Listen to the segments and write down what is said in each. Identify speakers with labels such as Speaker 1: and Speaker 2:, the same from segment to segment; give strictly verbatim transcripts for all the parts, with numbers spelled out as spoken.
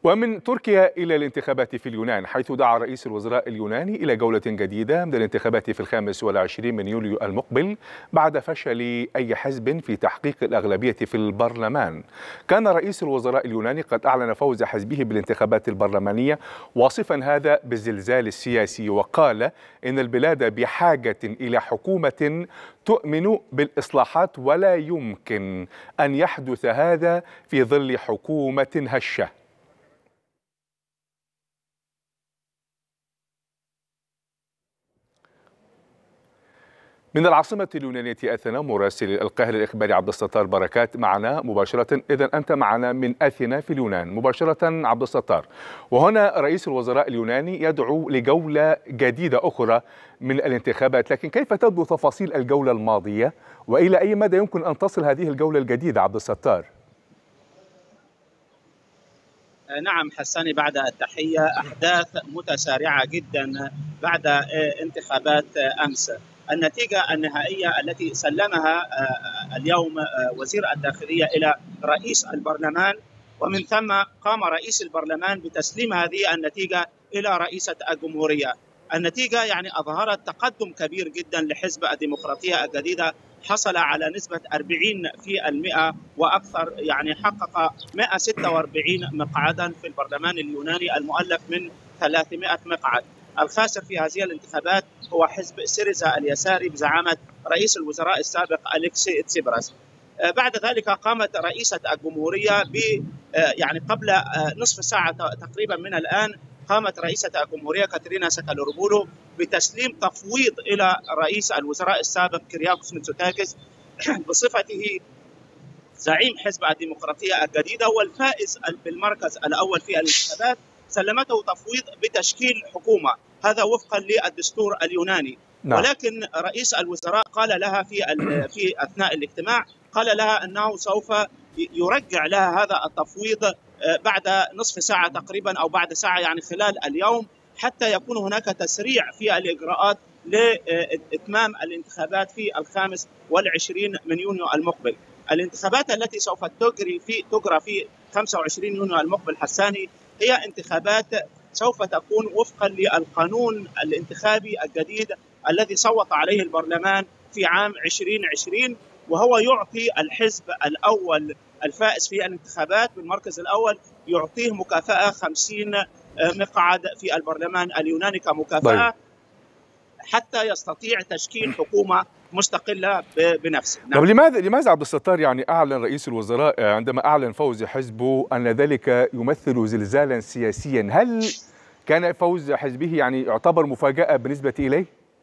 Speaker 1: ومن تركيا إلى الانتخابات في اليونان، حيث دعا رئيس الوزراء اليوناني إلى جولة جديدة من الانتخابات في الخامس والعشرين من يوليو المقبل بعد فشل أي حزب في تحقيق الأغلبية في البرلمان. كان رئيس الوزراء اليوناني قد أعلن فوز حزبه بالانتخابات البرلمانية، واصفا هذا بالزلزال السياسي، وقال إن البلاد بحاجة إلى حكومة تؤمن بالإصلاحات، ولا يمكن أن يحدث هذا في ظل حكومة هشة. من العاصمة اليونانية أثينا مراسل القاهرة الإخباري عبد الستار بركات معنا مباشرة. إذن أنت معنا من أثينا في اليونان مباشرة عبد الستار، وهنا رئيس الوزراء اليوناني يدعو لجولة جديدة أخرى من الانتخابات، لكن كيف تبدو تفاصيل الجولة الماضية وإلى أي مدى يمكن أن تصل هذه الجولة الجديدة عبد الستار؟
Speaker 2: نعم حساني، بعد التحية، أحداث متسارعة جدا بعد انتخابات أمس. النتيجة النهائية التي سلمها اليوم وزير الداخلية إلى رئيس البرلمان، ومن ثم قام رئيس البرلمان بتسليم هذه النتيجة إلى رئيسة الجمهورية. النتيجة يعني أظهرت تقدم كبير جدا لحزب الديمقراطية الجديدة، حصل على نسبة أربعين بالمئة وأكثر، يعني حقق مئة وستة وأربعين مقعدا في البرلمان اليوناني المؤلف من ثلاثمئة مقعد. الخاسر في هذه الانتخابات هو حزب سيريزا اليساري بزعامة رئيس الوزراء السابق أليكسي تسيبراس. بعد ذلك قامت رئيسة الجمهورية ب يعني قبل نصف ساعة تقريبا من الآن، قامت رئيسة الجمهورية كاترينا ساكالوربولو بتسليم تفويض إلى رئيس الوزراء السابق كيرياكوس ميتسوتاكيس بصفته زعيم حزب الديمقراطية الجديدة والفائز بالمركز الأول في الانتخابات. سلمته تفويض بتشكيل حكومة، هذا وفقا للدستور اليوناني. نعم. ولكن رئيس الوزراء قال لها في في أثناء الاجتماع، قال لها أنه سوف يرجع لها هذا التفويض بعد نصف ساعة تقريبا أو بعد ساعة، يعني خلال اليوم، حتى يكون هناك تسريع في الإجراءات لإتمام الانتخابات في الخامس والعشرين من يونيو المقبل. الانتخابات التي سوف تجري في تجرى في خمسة وعشرين يونيو المقبل حساني هي انتخابات سوف تكون وفقا للقانون الانتخابي الجديد الذي صوت عليه البرلمان في عام ألفين وعشرين، وهو يعطي الحزب الأول الفائز في الانتخابات بالمركز الأول يعطيه مكافأة خمسين مقعد في البرلمان اليوناني كمكافأة حتى يستطيع تشكيل حكومة مستقلة بنفسه.
Speaker 1: نعم. طب لماذا لماذا عبد الستار يعني أعلن رئيس الوزراء عندما أعلن فوز حزبه أن ذلك يمثل زلزالا سياسيا؟ هل كان فوز حزبه يعني يعتبر مفاجأة بالنسبة إليه؟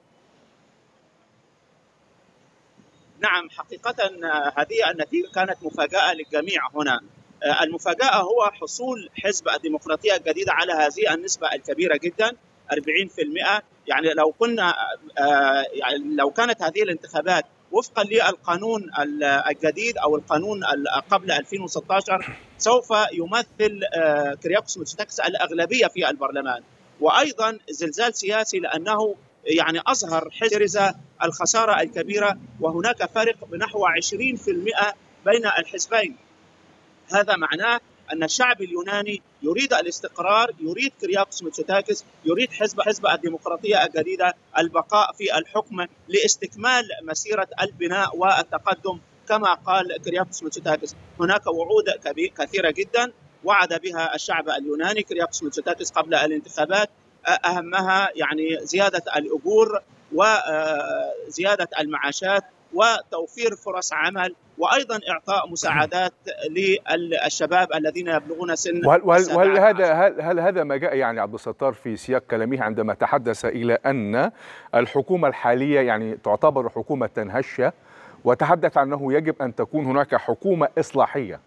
Speaker 2: نعم، حقيقة هذه النتيجة كانت مفاجأة للجميع هنا. المفاجأة هو حصول حزب الديمقراطية الجديدة على هذه النسبة الكبيرة جدا أربعين بالمئة. يعني لو كنا يعني لو كانت هذه الانتخابات وفقا للقانون الجديد او القانون قبل ألفين وستة عشر سوف يمثل كيرياكوس ميتسوتاكيس الاغلبيه في البرلمان، وايضا زلزال سياسي لانه يعني اظهر حزب الخساره الكبيره، وهناك فرق بنحو عشرين بالمئة بين الحزبين. هذا معناه أن الشعب اليوناني يريد الاستقرار، يريد كيرياكوس ميتسوتاكيس، يريد حزب حزب الديمقراطية الجديدة البقاء في الحكم لاستكمال مسيرة البناء والتقدم كما قال كيرياكوس ميتسوتاكيس. هناك وعود كثيرة جدا وعد بها الشعب اليوناني كيرياكوس ميتسوتاكيس قبل الانتخابات، أهمها يعني زيادة الأجور وزيادة المعاشات وتوفير فرص عمل، وأيضا إعطاء مساعدات للشباب الذين يبلغون سن.
Speaker 1: وهل, وهل, وهل هذا هل, هل هذا ما جاء يعني عبد الستار في سياق كلامه عندما تحدث إلى أن الحكومة الحالية يعني تعتبر حكومة هشة، وتحدث أنه يجب أن تكون هناك حكومة إصلاحية؟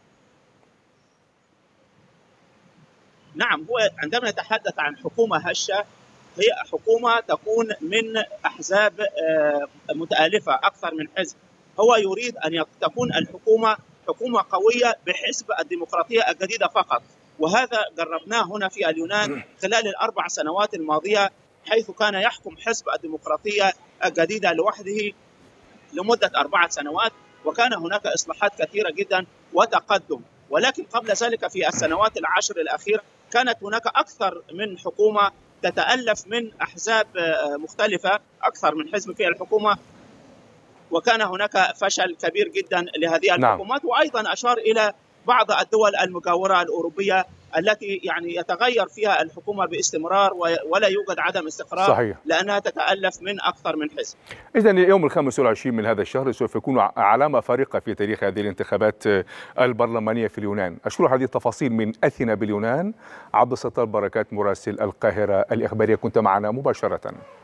Speaker 2: نعم، هو عندما نتحدث عن حكومة هشة هي حكومة تكون من أحزاب متآلفة أكثر من حزب. هو يريد أن تكون الحكومة حكومة قوية بحزب الديمقراطية الجديدة فقط، وهذا جربناه هنا في اليونان خلال الأربع سنوات الماضية، حيث كان يحكم حزب الديمقراطية الجديدة لوحده لمدة أربعة سنوات، وكان هناك إصلاحات كثيرة جدا وتقدم. ولكن قبل ذلك في السنوات العشر الأخيرة كانت هناك أكثر من حكومة تتألف من أحزاب مختلفة، أكثر من حزب في الحكومة، وكان هناك فشل كبير جدا لهذه الحكومات. نعم. وأيضا أشار إلى بعض الدول المجاورة الأوروبية التي يعني يتغير فيها الحكومة باستمرار ولا يوجد عدم استقرار. صحيح. لأنها تتألف من أكثر من حزب.
Speaker 1: إذن اليوم الخامس والعشرين من هذا الشهر سوف يكون علامة فارقة في تاريخ هذه الانتخابات البرلمانية في اليونان. أشكر هذه التفاصيل من أثينا باليونان عبد الستار بركات مراسل القاهرة الإخبارية، كنت معنا مباشرة.